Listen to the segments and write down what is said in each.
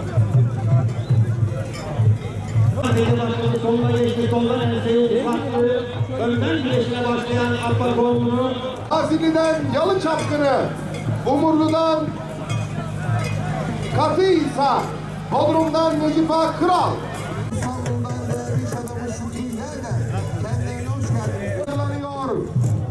Sonuna geçti, sondan enseyi uzattı. Önden girişine başlayan Akbar Boğumlu'nu. Azili'den Yalı Çapkını, Umurlu'dan Katı İsa, Bodrum'dan Necifa Kral. İstanbul'dan değerli iş adamı Şükrü Yerden, kendilerine hoş geldiniz.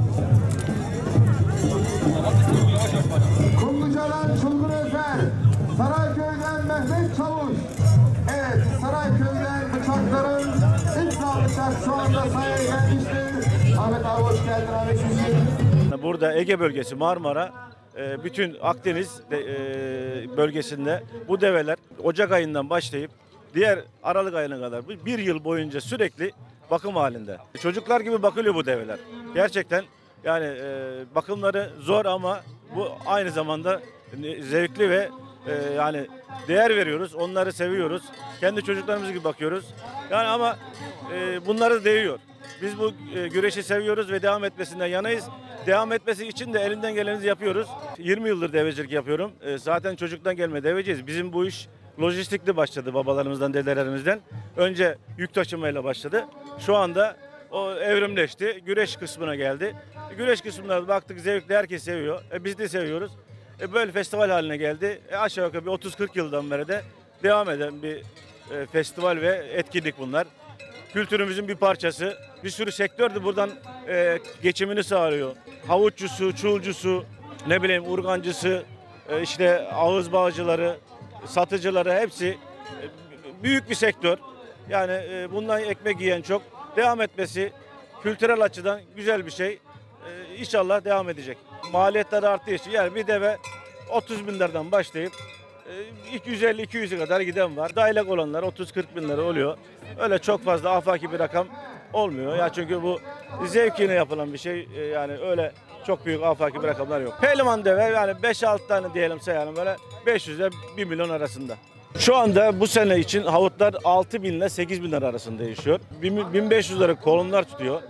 Kumluca'dan Çılgın Özer, Sarayköy'den Mehmet Çavuş. Evet, Sarayköy'den bıçakların ilk bıçak şu anda sahaya gelmiştir. Ahmet abi hoş geldin Ahmet. Burada Ege bölgesi, Marmara, bütün Akdeniz bölgesinde bu develer Ocak ayından başlayıp diğer Aralık ayına kadar bir yıl boyunca sürekli bakım halinde. Çocuklar gibi bakılıyor bu develer. Gerçekten yani bakımları zor ama bu aynı zamanda zevkli ve yani değer veriyoruz. Onları seviyoruz. Kendi çocuklarımız gibi bakıyoruz. Yani ama bunları değiyor. Biz bu güreşi seviyoruz ve devam etmesinden yanayız. Devam etmesi için de elinden geleni yapıyoruz. 20 yıldır devecilik yapıyorum. Zaten çocuktan gelme deveciyiz. Bizim bu iş lojistikli başladı babalarımızdan, dedelerimizden. Önce yük taşımayla başladı. Şu anda o evrimleşti. Güreş kısmına geldi. Güreş kısmına baktık zevkli, herkes seviyor. Biz de seviyoruz. Böyle festival haline geldi. Aşağı yukarı bir 30-40 yıldan beri de devam eden bir festival ve etkinlik bunlar. Kültürümüzün bir parçası. Bir sürü sektör de buradan geçimini sağlıyor. Havuççusu, çulcusu, ne bileyim urgancısı, işte ağız bağcıları, satıcıları hepsi büyük bir sektör. Yani bundan ekmek yiyen çok. Devam etmesi kültürel açıdan güzel bir şey. İnşallah devam edecek. Maliyetler arttığı için yani bir deve 30 bin liradan başlayıp 250-200'e kadar giden var. Dailek olanlar 30-40 bin lira oluyor. Öyle çok fazla afaki bir rakam olmuyor. Ya çünkü bu zevkine yapılan bir şey. Yani öyle çok büyük afaki bir rakamlar yok. Pehlivan deve yani 5-6 tane diyelim sayalım böyle 500 ile 1 milyon arasında. Şu anda bu sene için havutlar 6 bin ile 8 bin lira arasında değişiyor. 1500 lira kolonlar tutuyor.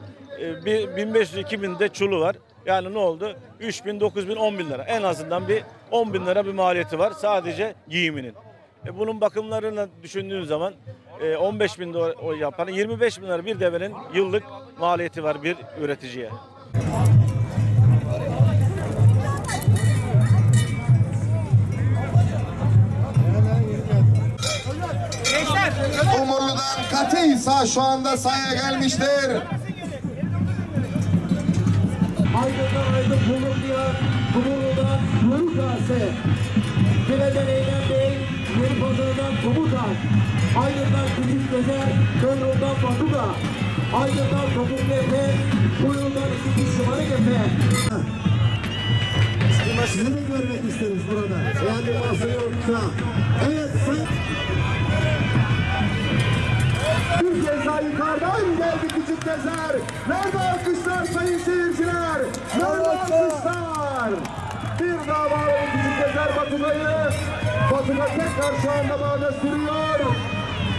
1500-2000 de çulu var. Yani ne oldu? 3 bin, 9 bin, 10 bin lira. En azından bir 10 bin lira bir maliyeti var sadece giyiminin. Bunun bakımlarını düşündüğün zaman 15 bin o yapan 25 bin lira bir devenin yıllık maliyeti var bir üreticiye. Umurlu'dan Katı İsa şu anda sahaya gelmiştir. Aydın'dan Aydın Bulurlu'ya, Bulurlu'dan Yörük Ase. File'den Eylem Bey, Yeni Pazarı'ndan Komutan. Aydın'dan Küçük Gezer, Köylü'nden Batuga. Aydın'dan Topuklu Efe, Kuyu'dan İkinci Şımarık Efe. Sizi de görmek isteriz burada. Eğer bir masa yoksa. Evet sen... Bir kez daha yukarıdan geldi Küçük Gezer. Nerede alkışlar sayın seyirciler? Nerede alkışlar? Bir daha bağlı Küçük Gezer Batuga'yı. Batuga tekrar şu anda bağda sürüyor.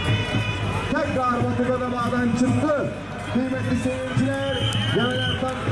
Tekrar Batuga da bağdan çıktı. Kıymetli seyirciler, yanlardan